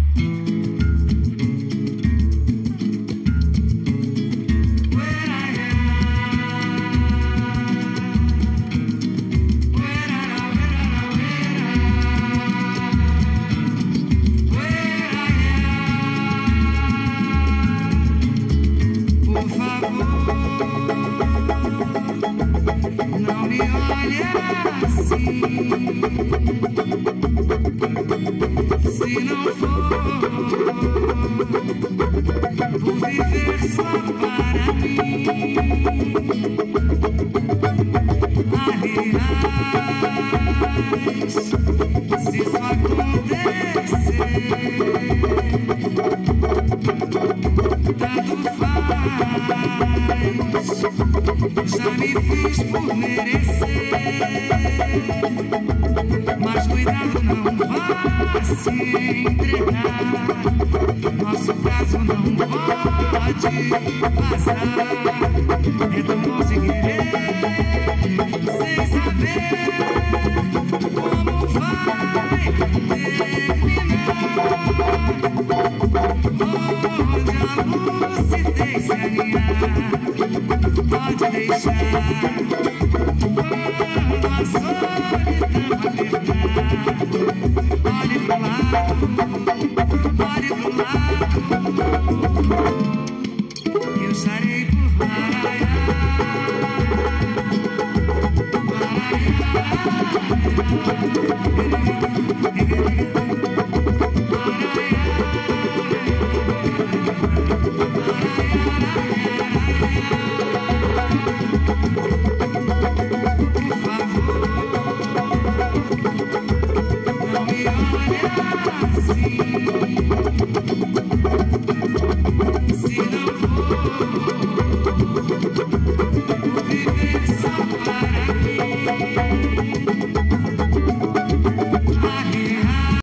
Se não for por viver só para mim, aliás, se isso acontecer, tanto faz, já me fiz por merecer. Mas cuidado, não vá se entregar. Nosso caso não pode vazar. É tão bom se querer sem saber como vai terminar. Onde a lucidez se alinhar, pode deixar. Quando a solidão apertar, olhe pro lado.